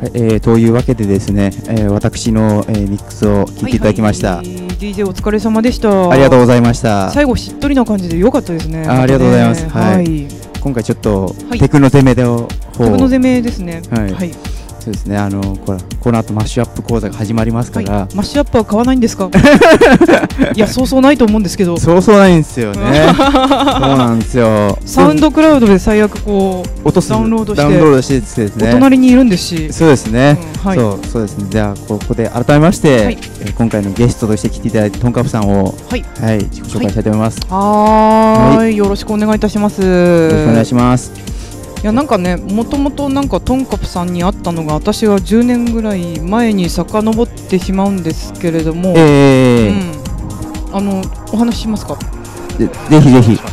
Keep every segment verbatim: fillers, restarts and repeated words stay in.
はい、えー、というわけでですね、えー、私の、えー、ミックスを聞いていただきました。 はいはい、ディージェー お疲れ様でした。 ありがとうございました。 最後しっとりな感じで良かったですね。 あ、ありがとうございます。はい。 はい、 今回ちょっと、 はい、 テクノ攻めでをテクノ攻めですね。 はい。はい、そうですね。あのこれこの後マッシュアップ講座が始まりますから、はい、 マッシュアップは買わないんですか？いや、そうそうないと思うんですけど。 そうそうないんですよね。そうなんですよ。 サウンドクラウドで最悪こう落とすダウンロードして、 ダウンロードしてですね。 お隣にいるんですし。 そうですね。 うん、はい、 そうそうですね。じゃあここで改めまして、はい、えー、今回のゲストとして来ていただいたトンカプさんを、はい、はい、自己紹介したいと思います。 はい、はい、よろしくお願いいたします。よろしくお願いします。 いや、なんかね、もともとなんかトンカプさんに会ったのが私はじゅうねんぐらい前に遡ってしまうんですけれども、えーうん、あのお話ししますか？ ぜぜひぜひ。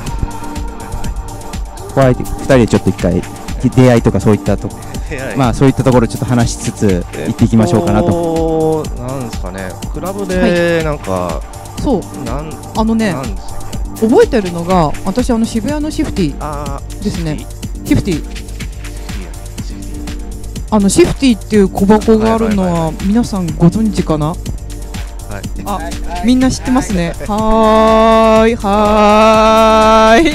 こうやってふたりでちょっと一回出会いとかそういったとこ、まあそういったところちょっと話しつつ行っていきましょうかなと。 えっと、なんですかね、クラブでなんか、はい、 そうなんあのね、覚えてるのが私あの渋谷のシフティですね。シフティ、あのシフティっていう小箱があるのは皆さんご存知かな？はい、あ、みんな知ってますね。はーいはーい。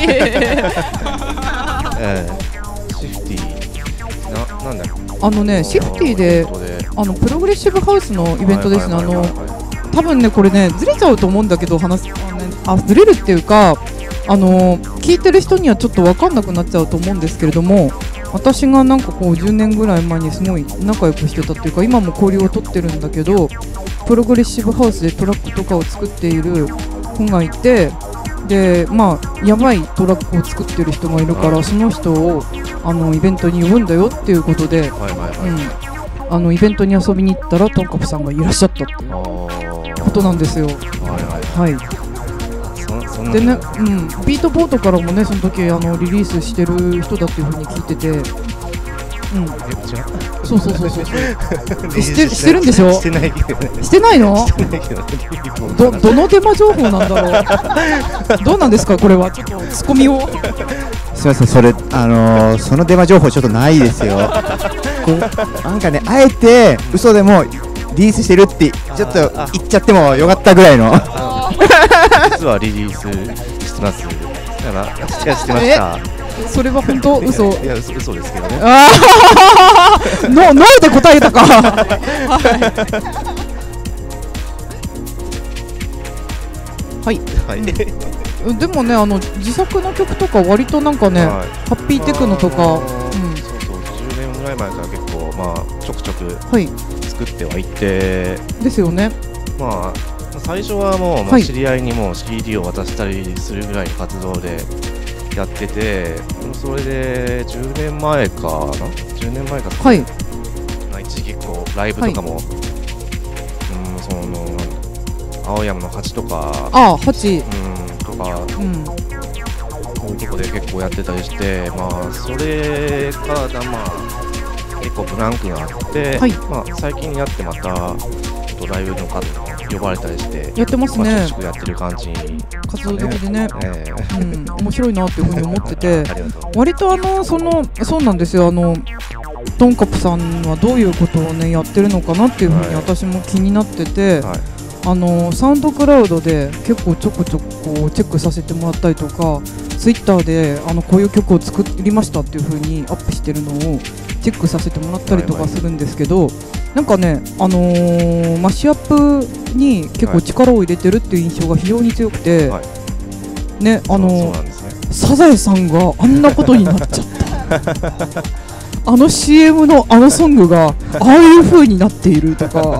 えー、シフティな、なんだっけ、 あのね、シフティであのプログレッシブハウスのイベントですね。あの多分ねこれねずれちゃうと思うんだけど、話すあ、ね、あずれるっていうか、あの聞いてる人にはちょっと分かんなくなっちゃうと思うんですけれども、私がなんかこうじゅうねんぐらい前にすごい仲良くしてたっていうか、今も交流を取ってるんだけど、プログレッシブハウスでトラックとかを作っている子がいて、でまあやばいトラックを作ってる人がいるから、その人をあのイベントに呼ぶんだよっていうことで、あのイベントに遊びに行ったらトンカプさんがいらっしゃったっていうことなんですよ。はいはい。でね、うん、ビートボートからもね、その時あのリリースしてる人だっていう風に聞いてて、うん、そうそうそうそうしてしてるんでしょ？してないけどね。してないの？どどのデマ情報なんだろう。どうなんですかこれは？ちょっとツッコミを。 すみません、それあのー、そのデマ情報ちょっとないですよ。こうなんかね、あえて嘘でもリリースしてるってちょっと言っちゃってもよかったぐらいの。 実はリリースしてます。だからしてました。 それは本当？嘘？ いや、嘘ですけどね。 ああ、の、ノーで答えたか。はい。はい。でもね、あの自作の曲とか割となんかね、はい、ハッピーテクノとか、うん、 そうそう、じゅうねんぐらい前から結構まあちょくちょく作ってはいて、はい、 ですよね。 まあ。最初はもう、まあ、知り合いにも シーディー を渡したりするぐらいの活動でやってて、それでじゅうねんまえかな、じゅうねんまえか、はい、一時期こうライブとかも、はい、うん、その青山の八とか、 ああ八、 うん、とか、うん、こういうとこで結構やってたりして、まあそれからだまあ結構ブランクがあって、はい、まあ最近やってまたライブの方呼ばれたりしてやってますね。 まあ、ちょくちょくやってる感じ、 活動的でね、えーうん、面白いなっていうふうに思ってて、割とあのそのそうなんですよ。あのトンカプさんはどういうことをねやってるのかなっていうふうに私も気になってて、はい、あのサウンドクラウドで結構ちょこちょここうチェックさせてもらったりとか、ツイッターであのこういう曲を作りましたっていうふうにアップしてるのをチェックさせてもらったりとかするんですけど、なんかね、あのー、マッシュアップに結構力を入れてるっていう印象が非常に強くて、はい、ね、あのーね、サザエさんがあんなことになっちゃったあの シーエム のあのソングがああいう風になっているとか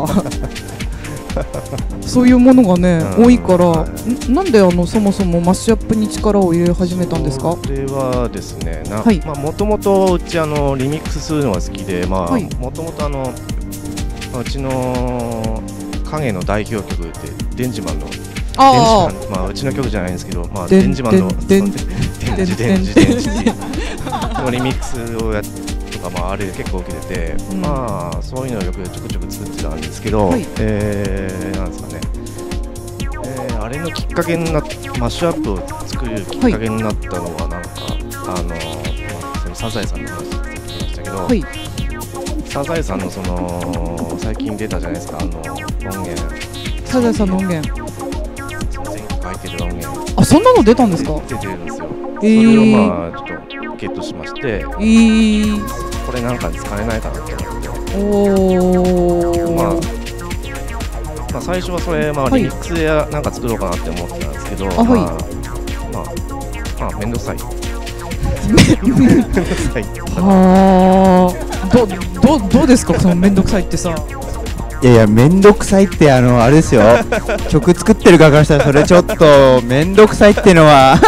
そういうものがね、多いから、はい、なんであのそもそもマッシュアップに力を入れ始めたんですか？ それはですね、もともとうちあのリミックスするのが好きで、もともとあのうちの影の代表曲ってデンジマンの、あデンジマン、まあうちの曲じゃないんですけど、まあデンジマンのデンジデンジデンジデンジのリミックスをやとか、まああれ結構受けてて、うん、まあそういうのをよくちょくちょく作ってたんですけど、はい、えー、なんですかね、えー、あれのきっかけになっマッシュアップを作るきっかけになったのはなんか、はい、あの、まあ、そのサザエさんの話って言ってましたけど、はい、 サザエさんのその最近出たじゃないですか、あの音源。 サザエさんの音源。 前回書いてる音源。 あ、そんなの出たんですか？ 出てるんですよ。 えー、 それをまあちょっとゲットしまして、 えー、 これなんかに使えないかなと思って。 おー。 まあ、まあ最初はそれまあリミックスでなんか作ろうかなって思ってたんですけど、はい、まあ、まあ、まあ、めんどくさい。めんどくさい。 はあ。どどどうですか、そのめんどくさいってさ。 いやいや、めんどくさいってあのあれですよ。曲作ってる側からしたらそれちょっとめんどくさいっていうのは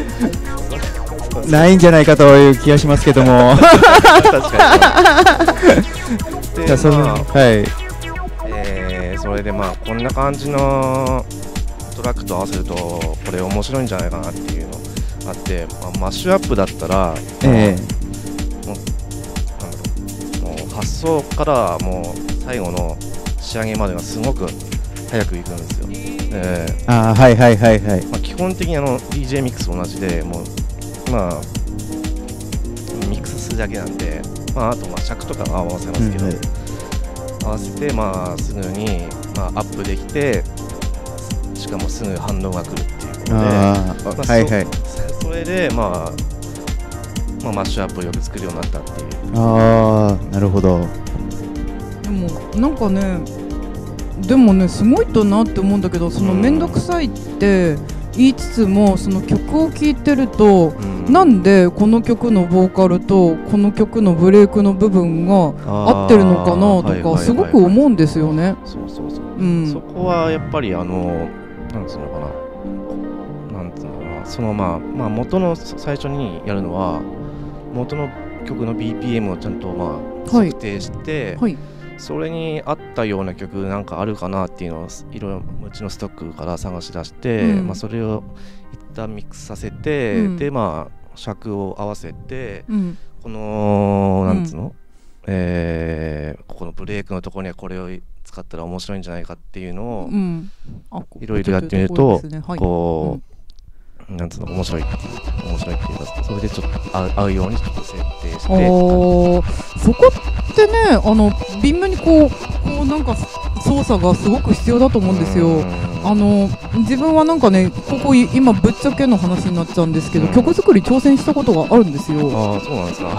ないんじゃないかという気がしますけども。 確かに。で、 その、 まあ、 はい。 えー、それでまあこんな感じのトラックと合わせるとこれ面白いんじゃないかなっていうのあって、まあ、マッシュアップだったら、えー、もうなんだろう、もう発想からもう最後の仕上げまでがすごく早くいくんですよ。えー、 あ、はいはいはいはい。 まあ、基本的にあの ディージェー ミックスと同じで、もうまあミックスするだけなんで、まあ、あとまあ尺とかは合わせますけど、うん、はい、合わせてまあすぐにまあアップできて、しかもすぐ反応が来るっていうことで、あ、まあ、はいはい、そ, それでまあ、まあマッシュアップをよく作るようになったっていう。 ああ、なるほど。 でもなんかね、でもねすごいとなって思うんだけど、そのめんどくさいって言いつつも、その曲を聴いてると、うん、なんでこの曲のボーカルとこの曲のブレイクの部分が合ってるのかなとかすごく思うんですよね。 そうそうそう、うん、そこはやっぱりあのなんつうのかな、なんつうのかな、そのまあまあ元の最初にやるのは元の曲の ビーピーエム をちゃんとまあ測定して、はいはい、それに合ったような曲なんかあるかなっていうのをいろいろうちのストックから探し出して、うん、まあ、それを一旦ミックスさせて、うん、でまあ尺を合わせて、うん、このなんつうの、うん、えー、ここのブレイクのところにはこれを使ったら面白いんじゃないかっていうのをいろいろやってみると、ね、はい、こう、うん、なんつうの、面白いっていう面白いっていうか、それでちょっと合う、合うようにちょっと設定して、 おそこってね、あの微妙にこうこうなんか操作がすごく必要だと思うんですよ。あの自分はなんかね、ここ今ぶっちゃけの話になっちゃうんですけど、曲作り挑戦したことがあるんですよ。 ああ、そうなんですか。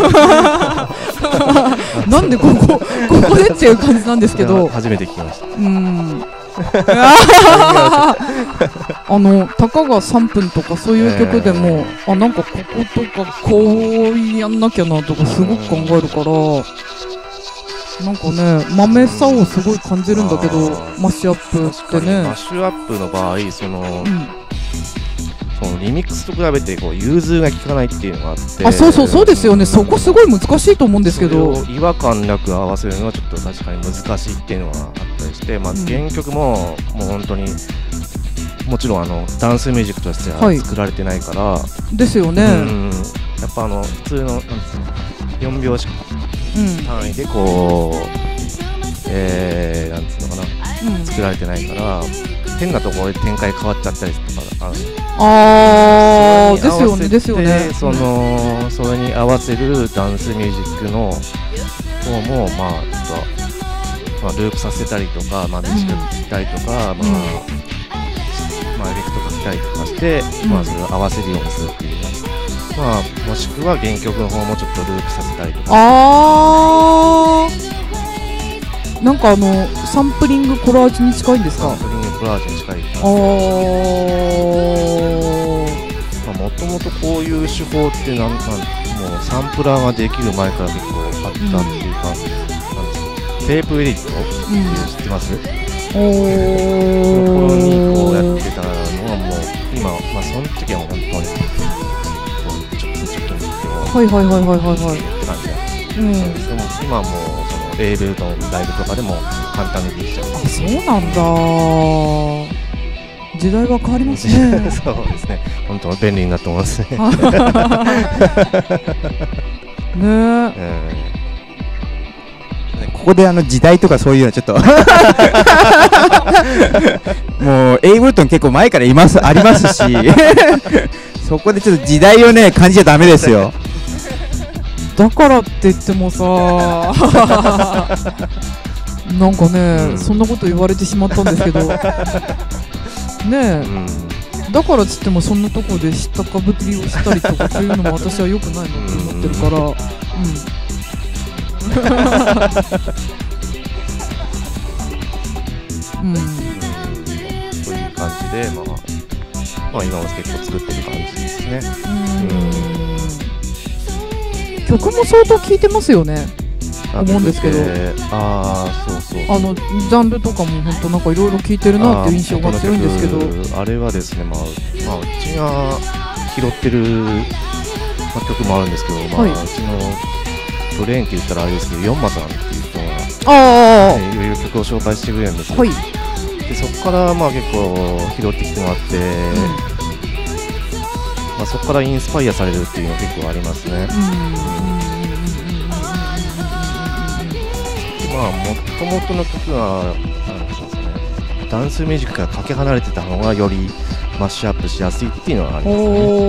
うん、なんでここここでっていう感じなんですけど、 初めて聞きました。 うん。あのたかがさんぷんとかそういう曲でも、えー、あなんかこことかこうやんなきゃなとかすごく考えるから、なんかね豆さをすごい感じるんだけど、マッシュアップってね。 マッシュアップの場合、その、うん、そのリミックスと比べてこう融通が効かないっていうのがあって、 あ、そうそうそうですよね。そこすごい難しいと思うんですけど、 それを違和感なく合わせるのはちょっと確かに難しいっていうのがあったりして、まあ、原曲ももう本当にもちろんあのダンスミュージックとしては作られてないから、はい、 ですよね。 うん、やっぱあの普通のなんですかよんびょうし単位でこう、うん、えー、なんつうのかな、うん、作られてないから、変なところで展開変わっちゃったりとかある。 あー、ですよねですよね。 そのそれに合わせるダンスミュージックの方もまあちょっと、まあ、ループさせたりとか、まあ、短く切ったりとか、うん、まあ、うん、まあ、エフェクトかけたりとかして、うん、まあ、それを合わせるようにするっていう、まあ、もしくは原曲の方もちょっとループさせたりとか。 あー、なんかあのサンプリングコラージュに近いんですか？ サンプリングコラージュに近い。 あー、 もともとこういう手法ってなんかもうサンプラーができる前から結構あったっていうか、うん、なんテープエディットっていう知ってます？うん、その頃にこうやってたのはもう今、まあその時はもう本当にちょっとちょっと見てもはいはいはいはいはいはいって感じだった。うん、でも今はもうそのレールのライブとかでも簡単にできちゃう。 あ、そうなんだ。時代が変わりますね。 そうですね。本当便利になってますね。ねえ。 ここであの時代とかそういうのはちょっともうエイブルトン結構前からいますありますしそこでちょっと時代をね感じちゃダメですよ。 だからって言ってもさなんかね、うん、そんなこと言われてしまったんですけどねえ、うん、だからっつってもそんなとこで知ったかぶりをしたりとかそういうのも私は良くないなって思ってるから、うん、 うん、そういう感じで、まあ、まあ今も結構作ってる感じですね。 うん、曲も相当聴いてますよね。思うんですけど、 ああそうそう、 あのジャンルとかも本当なんかいろいろ聴いてるなっていう印象が強いんですけど、 あれはですね、まあ、まあ、うちが拾ってる、まあ、曲もあるんですけど、まあ、はい、うちのブレーンって言ったらあれですけど、ヨンマさんっていう人が、あ、ね、いろいろ曲を紹介してくれるんですよ、はい、でそこからまあ結構拾ってきてもらって、うん、まあ、そこからインスパイアされるっていうのが結構ありますね。うん、まあ、もともとの曲がなんですかね、ダンスミュージックからかけ離れてたのがよりマッシュアップしやすいっていうのはありますね。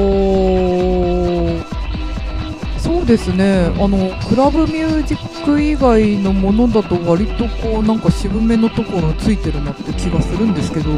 おそうですね、うん、あのクラブミュージック以外のものだと割とこうなんか渋めのところついてるなって気がするんですけどね。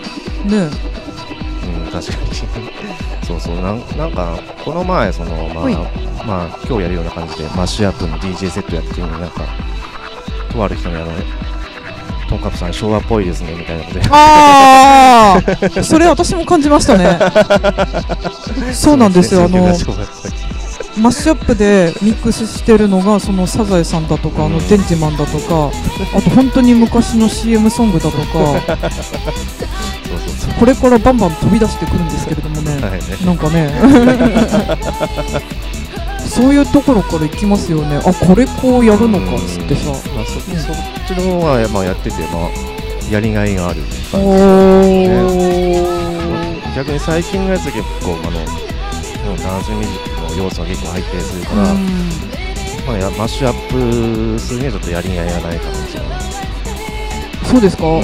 うん、確かにそうそう、なんなんかこの前その、まあ、はい、まあ今日やるような感じでマッシュアップの ディージェー セットやってるのになんかとある人にあのトンカップさん昭和っぽいですねみたいなことで、 ああそれ私も感じましたねそうなんですよ、あのマッシュアップでミックスしてるのがそのサザエさんだとか、うん、あのデンジマンだとかあと本当に昔の シーエム ソングだとかそうそうそう、これからバンバン飛び出してくるんですけれどもね、はい、ね、なんかねそういうところから行きますよね。あ、これこうやるのかっつってさ、まあ、そ, そ, そっちの方が、まあ、やってて、まあ、やりがいがある感じですね。逆に最近のやつ結構あのダンスミュージックの要素が結構入ってするから、まあ、やマッシュアップするにはちょっとやりがいがないかもしれない。 そうですか、うん、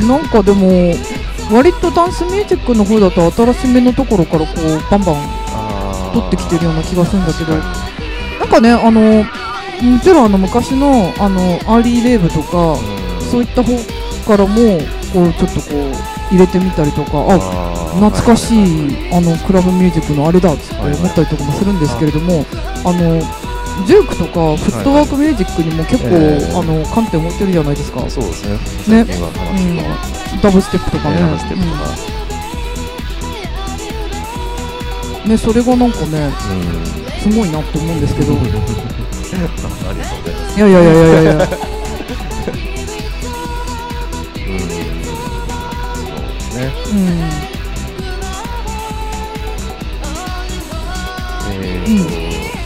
なんかでも割とダンスミュージックの方だと新しめのところからこうバンバン取ってきてるような気がするんだけど、なんかね、あのもちろんあの昔のあのアーリーレイブとか、うん、そういった方からもこうちょっとこう入れてみたりとか、あ、懐かしいあのクラブミュージックのあれだっつって思ったりとかもするんですけれども、あのジュークとかフットワークミュージックにも結構、えー、あの観点を持ってるじゃないですか。 そうですね。ね、うん、 ダブステップとかね。 ダブステップとか。 うん、ね、それがなんかね、うん、すごいなって思うんですけど。ありがとうございます。いやいやいやいやいや。うん、そうですね。うん。えーと、うん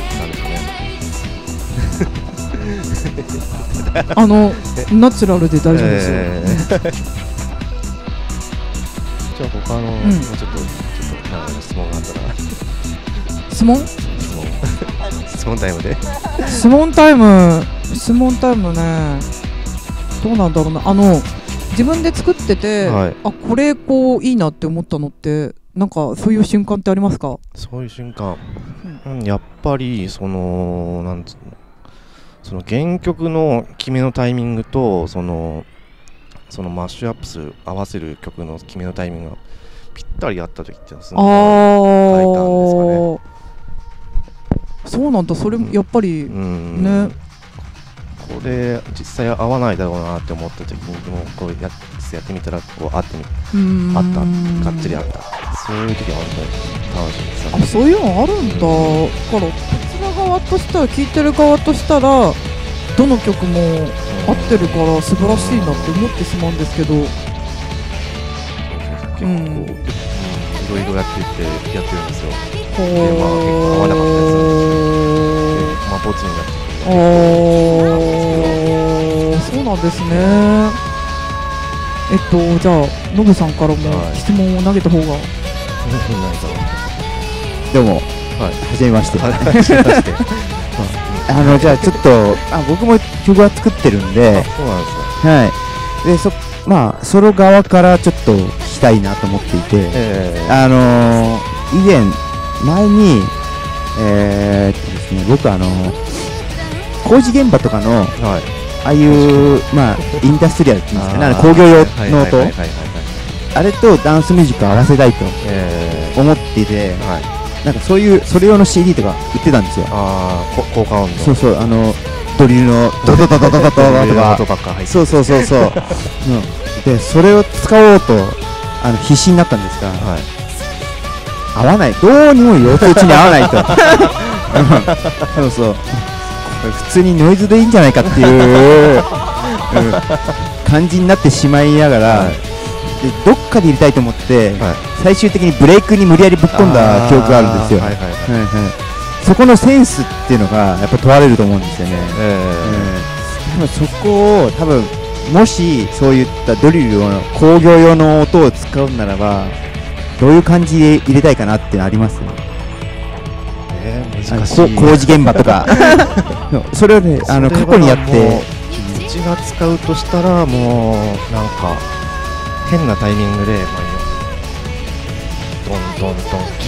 あのナチュラルで大丈夫ですよ、えー、 じゃあ他の、うん、もうちょっとちょっとなんか質問があったら質問質問質問タイムで質問タイム質問タイムね、どうなんだろうな。あの自分で作ってて、はい、あ、これこういいなって思ったのってなんかそういう瞬間ってありますか？ そういう瞬間、うんうん、やっぱりそのなんつうの、その原曲の決めのタイミングとそのそのマッシュアップする合わせる曲の決めのタイミングがぴったり合った時ってすごい書いたんですかね。 そうなんだ。それやっぱり、うん、ね、 これ実際合わないだろうなって思った時にもこう や, やってみたらこう合ってみあったがっつりあった。そういう時は本当に楽しいです、ね、 あ、そういうのあるんだ、うん、だから側としたら聴いてる側としたらどの曲も合ってるから素晴らしいなって思ってしまうんですけど、結構、うん、いろいろやっててやってるんですよ。で、まあ、結構合わなかったですね。まあボツになってて、そうなんですね。えっとじゃあノブさんからも質問を投げた方が、はい、 どうも、はい、はじめまして。はじめまして。あのじゃあちょっとあ僕も曲は作ってるんで、あ、 そうなんですね。 はい。でそまあソロ側からちょっと聞きたいなと思っていて、えー、あのー、以前前にえー、っとですね、僕あの工事現場とかの、はい、ああいうまあインダストリアルっていうんですかね、工業用の音、あれとダンスミュージックを合わせたいと思っていて、はい、なんかそういうそれ用の シーディー とか売ってたんですよ。 ああ、効果音の。 そうそう、あのドリルのドドドドドドドとか、そうそうそうそう。うん、でそれを使おうとあの必死になったんですが、はい、合わない、どうにも四つ打ちに合わないと。そうそう。普通にノイズでいいんじゃないかっていう、うん、感じになってしまいながら、はい、でどっかで入れたいと思って、はい、最終的にブレイクに無理やりぶっ込んだ記憶があるんですよ。そこのセンスっていうのがやっぱ問われると思うんですよね。えー、そこを多分もしそういったドリルの工業用の音を使うならばどういう感じで入れたいかなってあります？ えー、難しい。 工事現場とかそれをね、あの過去にやって、 うちが使うとしたらもうなんか変なタイミングで、まあ、ドンドンドンキ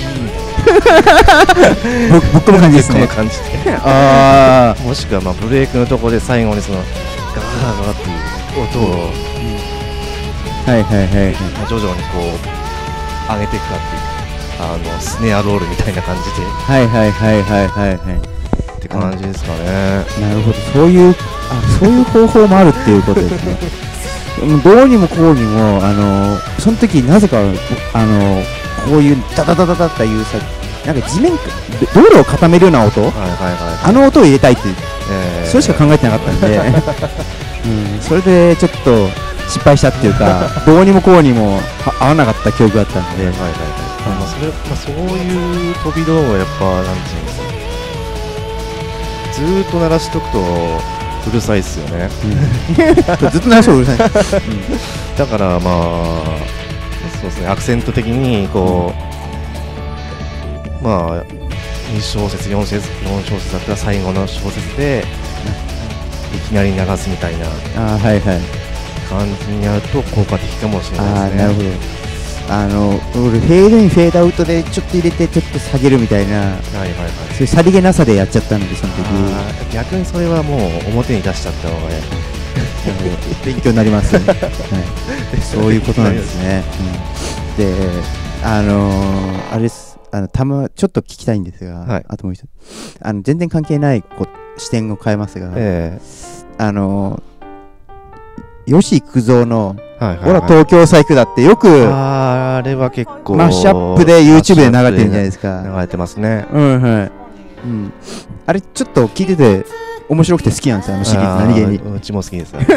ーンぶっ込む感じですね。 ぶっ込む感じであもしくはまあブレークのところで最後にそのガーガーっていう音を、うん、 はいはいはい、はい、 徐々にこう上げていくかっていう。あのスネアロールみたいな感じで、 はいはいはいはいはいはいって感じですかね。 なるほど、そういうあそういう方法もあるっていうことですね。どうにもこうにもあのその時なぜかあのこういうダダダダダっていうさ、なんか地面道路を固めるような音、はいはいはいはい、あの音を入れたいって、えー、それしか考えてなかったんで、うん、それでちょっと失敗したっていうかどうにもこうにも合わなかった記憶があったんで、はいはいはい、 まあそれまあ、そういう飛び道具はやっぱなんていうんですか、ずーっと鳴らしとくとうるさいっすよね、 うん、ずっと鳴らしとくとうるさい、うん、 だからまあそうですね、アクセント的にこう、うん、まあに小節よん小節よん小節だったら最後の小節で、うん、いきなり流すみたいなあ、はいはい、 感じにやると効果的かもしれないですね。 あ、なるほど。あの俺フェードインフェードアウトでちょっと入れてちょっと下げるみたいな、はいはいはい、そういうさりげなさでやっちゃったんで、その時逆にそれはもう表に出しちゃった方が勉強になります、ね、はい、そういうことなんですね、うん、であのー、あれですあのたまちょっと聞きたいんですが、はい、あともう一つあの全然関係ないこ視点を変えますが、えー、あのー、吉幾三のはいはいはい、ほら東京サイクだってよくあ, あれは結構マッシュアップで YouTube で流れてるんじゃないですか。 流れてますね、 うんはい、うん、あれちょっと聞いてて面白くて好きなんですよ、あのシリーズ。何気にうちも好きです、はい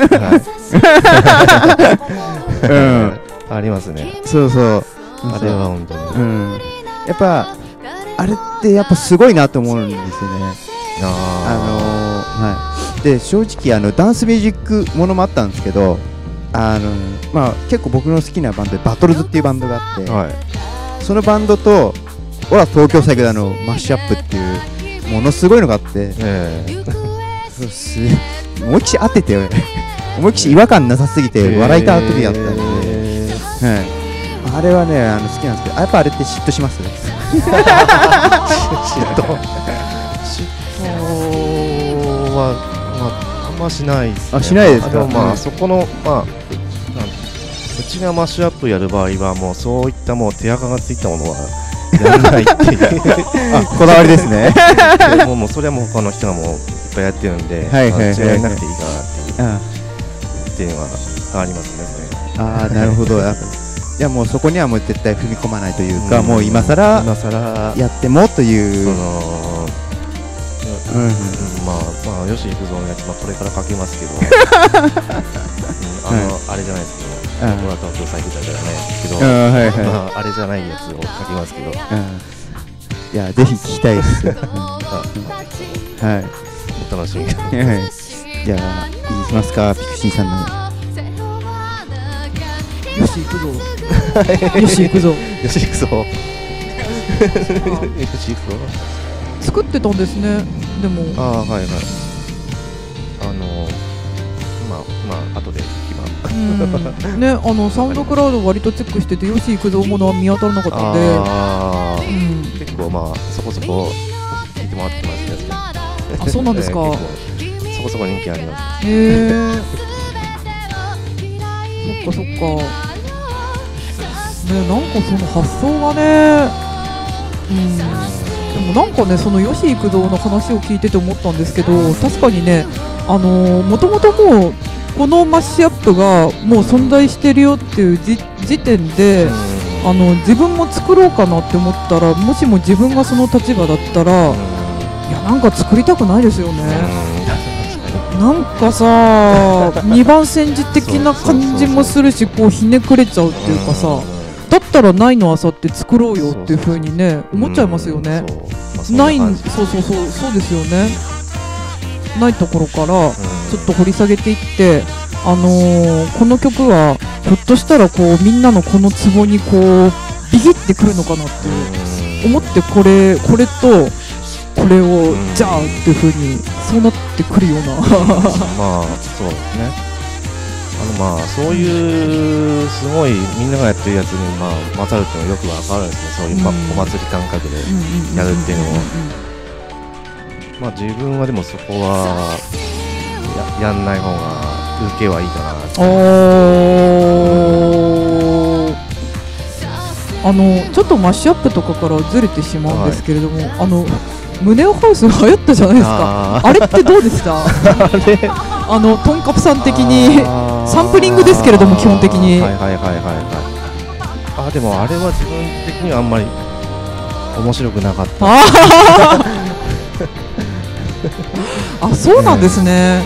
うん、ありますね。 そうそう、 あれは本当に、うん、 やっぱあれってやっぱすごいなと思うんですよね。あ、あのーはい、で正直あのダンスミュージックものもあったんですけど、あのまあ、結構僕の好きなバンドでバトルズっていうバンドがあって、はい、そのバンドとオラ東京サイクダのマッシュアップっていうものすごいのがあって、えー、思いっきり当てて思いっきり違和感なさすぎて笑いた時だったんで、えーはい、あれはねあの好きなんですけど、やっぱあれって嫉妬しますね嫉妬嫉妬は、まああんましないですね。 あ、しないですか。 でもまあ、うん、そこのまあうちがマッシュアップやる場合はもうそういったもう手垢がついたものはやらないっていうあ、こだわりですねでももうそれはもう他の人がもういっぱいやってるんで、はいはいはいはい、違いなくていいかなっていうっていうのはありますね。 ああ、なるほど。いやもうそこにはもう絶対踏み込まないというか、うん、もう今更今更やってもというそのうんうん、まあまあ吉幾三のやつ、まあ、これからかけますけど、うん、あの、はい、あれじゃないですけど、これは東京サイクルじゃないですけど、あ、はいはい、まあ、あれじゃないやつをかけますけど、うん、 いやぜひ聞きたいです、うん、はい、 お楽しみに。 はい、じゃあいきますか、ピクシーさんの吉幾三吉幾三吉幾三吉幾三作ってたんですね。でもああ、はいはい、あのまあまあ後で聞きますうんね、あのサウンドクラウド割とチェックしてて吉幾三ものは見当たらなかったんで、あ、 うん、結構まあそこそこ回ってますね。 あ、そうなんですか。 そこそこ人気あります。 へえ。そっかそっか。ね、なんかその発想がね、うん。でもなんかね、その吉幾三の話を聞いてて思ったんですけど、確かにね、あのー、もともともうこのマッシュアップがもう存在してるよっていう時点で、あの自分も作ろうかなって思ったら、もしも自分がその立場だったら、いやなんか作りたくないですよね。なんかさにばん煎じ的な感じもするし、こうひねくれちゃうっていうかさ、だったらないのあさって作ろうよっていう風にね思っちゃいますよね。ない、そうそうそうそうですよね。ないところからちょっと掘り下げていって、あのー、この曲はひょっとしたらこうみんなのこのツボにこうビギってくるのかなって思って、これこれとこれをじゃあっていう風にそうなってくるようなまあそうですね。あのまあそういうすごいみんながやってるやつにまあ勝るっていうのはよくわかるんですね。そういう、まあ、お祭り感覚でやるっていうのを、まあ自分はでもそこは や, やんない方が受けはいいかなって。 あのちょっとマッシュアップとかからずれてしまうんですけれども、はい、あの胸をハウス流行ったじゃないですか。 あ, あれってどうでした？あのトンカプさん的にサンプリングですけれども基本的に、 はいはいはいはいはい。あでもあれは自分的にはあんまり面白くなかった。 あ、そうなんですね。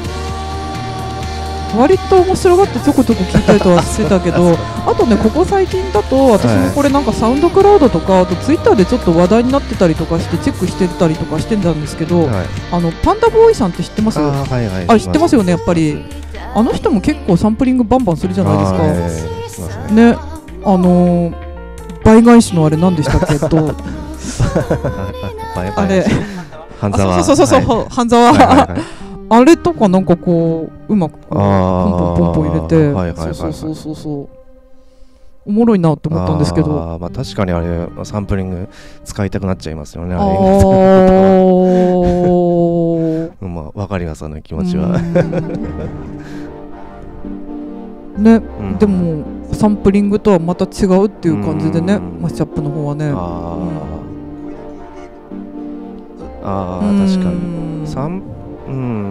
割と面白がってちょこちょこ聞いたりとはしてたけどあとね、ここ最近だと私もこれなんかサウンドクラウドとか、あとツイッターでちょっと話題になってたりとかしてチェックしてたりとかしてたんですけど、はい、あのパンダボーイさんって知ってます？あ、はいはい、あれ知ってますよね。やっぱりあの人も結構サンプリングバンバンするじゃないですか。あ、ね、あのー、倍返しのあれ何でしたっけとあれ半沢、 そうそうそうそう、はい、半沢、はいはいはい、あれとかなんかこううまくこうポンポンポンポン入れて、はいはいはいはい、そうそうそうそうおもろいなって思ったんですけど、 あ、まあ、確かにあれサンプリング使いたくなっちゃいますよね。あれまあ分かります、あの気持ちはね、うん、でもサンプリングとはまた違うっていう感じでね、マッシュアップの方はね。あ、 うん、あ確かにサンうん、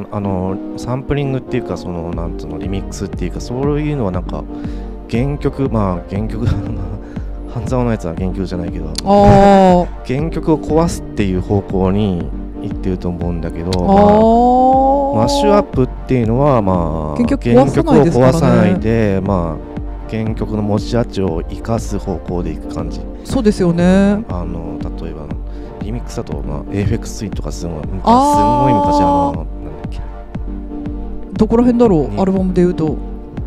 あのサンプリングっていうか、そのなんつうのリミックスっていうか、そういうのはなんか原曲、まあ原曲半沢のやつは原曲じゃないけど、あ原曲を壊すっていう方向に行ってると思うんだけど、まあ、マッシュアップっていうのは、まあ、原曲を壊さないで、まあ、原曲の持ち味を生かす方向でいく感じ。 そうですよね。 あの例えばリミックスだと、まあ、エーエフエックス ツインとかすごい昔、すごい昔、あのなんだっけ、 どこら辺だろう、アルバムでいうと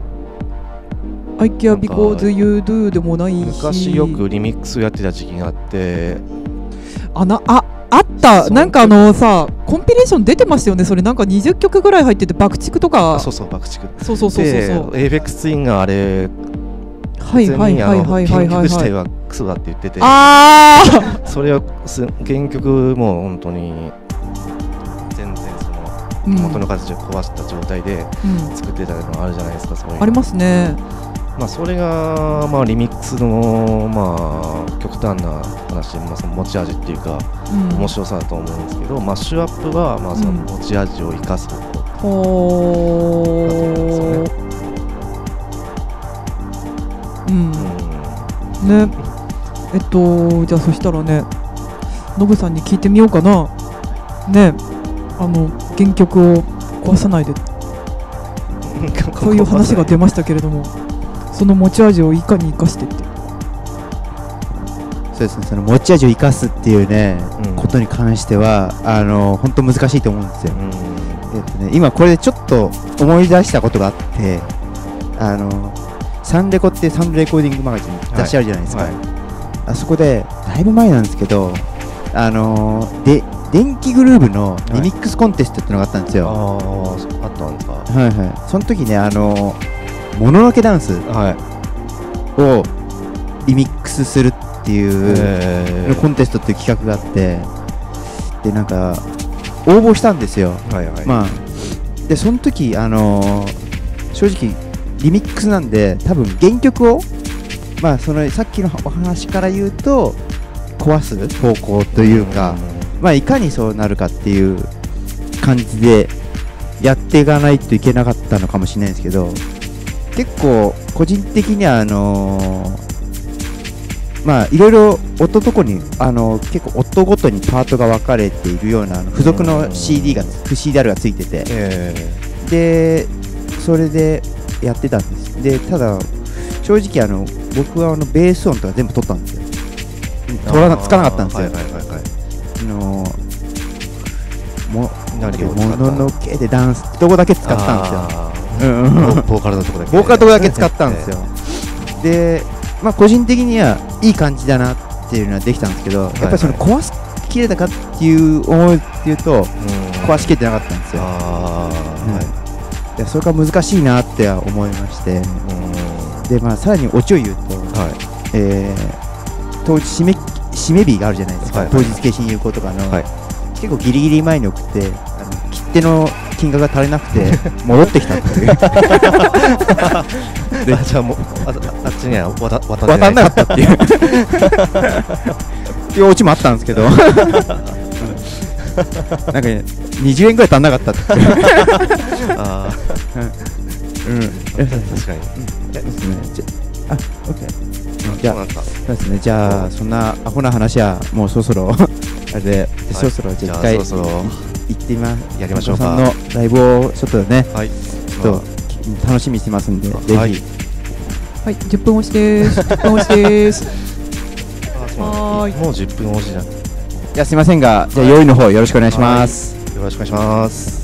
I care because you do でもないし、 昔よくリミックスやってた時期があって、あなああったなんかあのさコンピレーション出てましたよね。それなんかにじゅっきょくぐらい入ってて、爆竹とか、 そうそう爆竹、 そうそうそうそうそう、 エーエフエックス ツインがあれはいはいはいはいはいはい、 原曲自体はクソだって言ってて、 ああそれは原曲も本当に全然その元の形を壊した状態で作ってたのあるじゃないですか。そういうありますね。 まあそれがまあリミックスのまあ極端な話で、まあその持ち味っていうか面白さだと思うんですけど、マッシュアップはまあその持ち味を生かす方向だと思うんですよね。 うん、ね、えっとじゃあそしたらね、ノブさんに聞いてみようかな。ね、あの原曲を壊さないでそういう話が出ましたけれども、その持ち味をいかに生かしてって。 そうですね、その持ち味を生かすっていうね、うん、ことに関してはあの本当難しいと思うんですよ。うん、えっとね、今これでちょっと思い出したことがあって、あのサンレコってサウンドレコーディングマガジン雑誌あるじゃないですか、はいはい、あそこでだいぶ前なんですけど、あのー、で電気グルーヴのリミックスコンテストってのがあったんですよ。 はい、ああ、あったんですか。 はいはい。その時ね、あのー、もののけダンスをリミックスするっていうコンテストっていう企画があって、 でなんか応募したんですよ。 はいはい。 まあでその時あのー、正直リミックスなんで多分原曲をまあそのさっきのお話から言うと壊す方向というか、まあいかにそうなるかっていう感じでやっていかないといけなかったのかもしれないですけど、結構個人的にはあのー、まあいろいろ音とこにあのー、結構音ごとにパートが分かれているようなあの付属の シーディー が シーディーアール がついてて、えー、でそれでやってたんです。でただ正直あの僕はあのベース音とか全部取ったんですよ。取らなつかなかったんですよ。はいはいはいはい、あのーもののけでダンスってとこだけ使ったんですよ。うん、 ボーカルのとこだけ、 ボーカルのとこだけ使ったんですよ。で、まあ個人的にはいい感じだなっていうのはできたんですけど、やっぱりその壊しきれたかっていう思いっていうと壊しきれてなかったんですよ。はい、でそれが難しいなって思いまして、でまあさらにオチを言うと、はい、えー、当時締め締め日があるじゃないですか。はいはいはい、当日景品有効とかの。はい、結構ギリギリ前に送ってあの切手の金額が足りなくて戻ってきたっていうでじゃあもう あ, あっちには渡渡んなかったっていうっていうオチもあったんですけどなんか、ね、にじゅうえんぐらい足んなかったってあうん、確かに、うん、ですね。じゃあ、オッケー。じゃあ、そうですね。じゃあ、そんなアホな話はもうそろそろあれで、はい、そろそろじゃあ一回行ってみまやりましょうか。 さんのライブをちょっとね、はい、ちょっと楽しみにしてますんで、ぜひ。はい、 はい、じゅっぷん押しです。じゅっぷん押しです。 はい、もうじゅっぷん押しじゃん。いや、すみませんが、じゃあ用意の方よろしくお願いします。 よろしくお願いします。